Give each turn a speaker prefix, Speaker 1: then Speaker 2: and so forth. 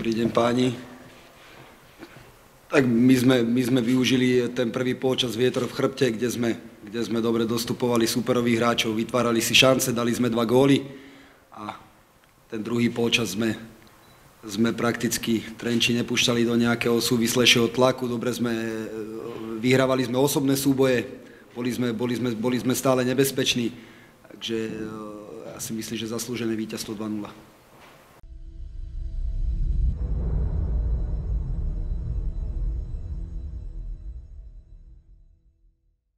Speaker 1: Dobrý deň páni. Tak my sme využili ten prvý polčas vietor v chrbte, kde sme dobre dostupovali súperových hráčov, vytvárali si šance, dali sme 2 góly a ten druhý polčas sme prakticky Trenčín nepúšťali do nejakého súvislejšieho tlaku, vyhrávali sme osobné súboje, boli sme stále nebezpeční, takže ja si myslím, že zaslúžené víťazstvo 2-0.